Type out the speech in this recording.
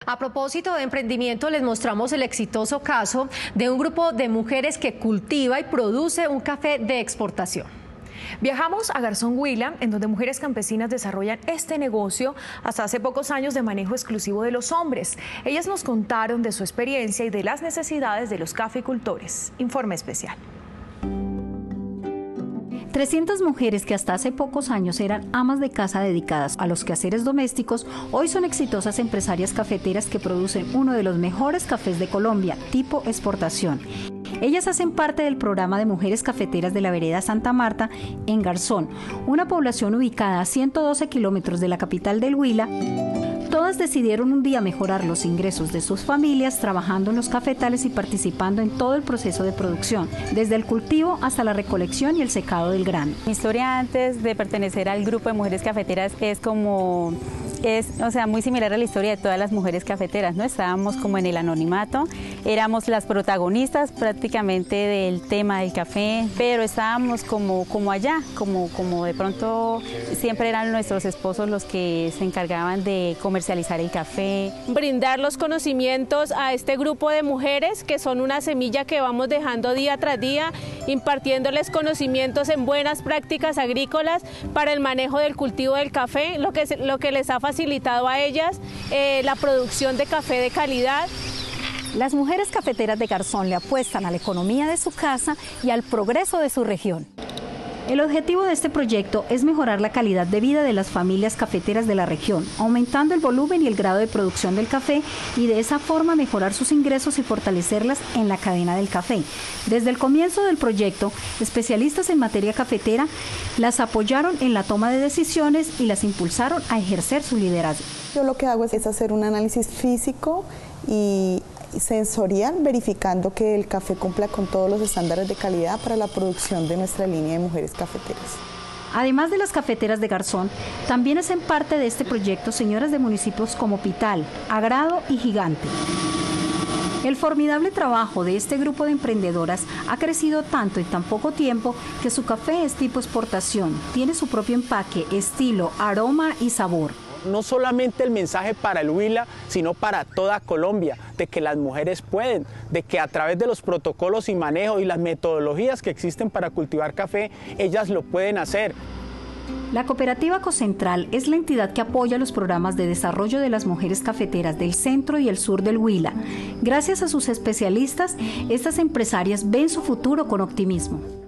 A propósito de emprendimiento, les mostramos el exitoso caso de un grupo de mujeres que cultiva y produce un café de exportación. Viajamos a Garzón, Huila, en donde mujeres campesinas desarrollan este negocio hasta hace pocos años de manejo exclusivo de los hombres. Ellas nos contaron de su experiencia y de las necesidades de los caficultores. Informe especial. 300 mujeres que hasta hace pocos años eran amas de casa dedicadas a los quehaceres domésticos, hoy son exitosas empresarias cafeteras que producen uno de los mejores cafés de Colombia, tipo exportación. Ellas hacen parte del programa de mujeres cafeteras de la vereda Santa Marta, en Garzón, una población ubicada a 112 kilómetros de la capital del Huila. Todas decidieron un día mejorar los ingresos de sus familias trabajando en los cafetales y participando en todo el proceso de producción, desde el cultivo hasta la recolección y el secado del grano. Mi historia antes de pertenecer al grupo de mujeres cafeteras es muy similar a la historia de todas las mujeres cafeteras, ¿no? Estábamos como en el anonimato, éramos las protagonistas prácticamente del tema del café, pero estábamos como allá, como de pronto siempre eran nuestros esposos los que se encargaban de comercializar el café. Brindar los conocimientos a este grupo de mujeres que son una semilla que vamos dejando día tras día, impartiéndoles conocimientos en buenas prácticas agrícolas para el manejo del cultivo del café, lo que les ha facilitado a ellas la producción de café de calidad. Las mujeres cafeteras de Garzón le apuestan a la economía de su casa y al progreso de su región. El objetivo de este proyecto es mejorar la calidad de vida de las familias cafeteras de la región, aumentando el volumen y el grado de producción del café y de esa forma mejorar sus ingresos y fortalecerlas en la cadena del café. Desde el comienzo del proyecto, especialistas en materia cafetera las apoyaron en la toma de decisiones y las impulsaron a ejercer su liderazgo. Yo lo que hago es hacer un análisis físico y sensorial, verificando que el café cumpla con todos los estándares de calidad para la producción de nuestra línea de mujeres cafeteras. Además de las cafeteras de Garzón, también hacen parte de este proyecto señoras de municipios como Pital, Agrado y Gigante. El formidable trabajo de este grupo de emprendedoras ha crecido tanto en tan poco tiempo que su café es tipo exportación, tiene su propio empaque, estilo, aroma y sabor. No solamente el mensaje para el Huila, sino para toda Colombia, de que las mujeres pueden, de que a través de los protocolos y manejo y las metodologías que existen para cultivar café, ellas lo pueden hacer. La cooperativa Cocentral es la entidad que apoya los programas de desarrollo de las mujeres cafeteras del centro y el sur del Huila. Gracias a sus especialistas, estas empresarias ven su futuro con optimismo.